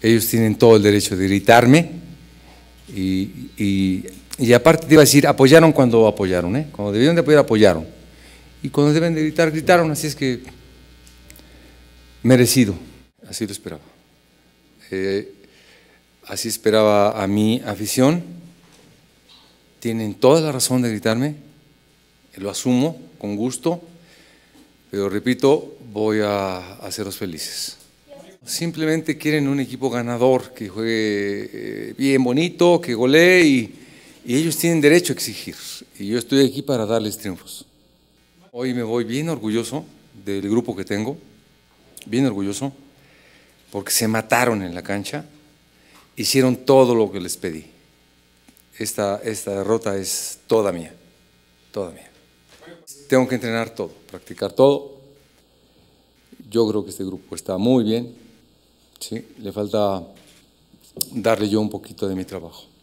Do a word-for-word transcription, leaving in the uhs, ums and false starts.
ellos tienen todo el derecho de gritarme y, y, y aparte te iba a decir, apoyaron cuando apoyaron, ¿eh? Cuando debieron de apoyar, apoyaron. Y cuando deben de gritar, gritaron, así es que merecido, así lo esperaba. Eh, así esperaba a mi afición, tienen toda la razón de gritarme, lo asumo con gusto, pero repito, voy a hacerlos felices. Simplemente quieren un equipo ganador, que juegue eh, bien bonito, que golee y, y ellos tienen derecho a exigir. Y yo estoy aquí para darles triunfos. Hoy me voy bien orgulloso del grupo que tengo, bien orgulloso, porque se mataron en la cancha, hicieron todo lo que les pedí. Esta, esta derrota es toda mía, toda mía. Tengo que entrenar todo, practicar todo. Yo creo que este grupo está muy bien, ¿sí? Le falta darle yo un poquito de mi trabajo.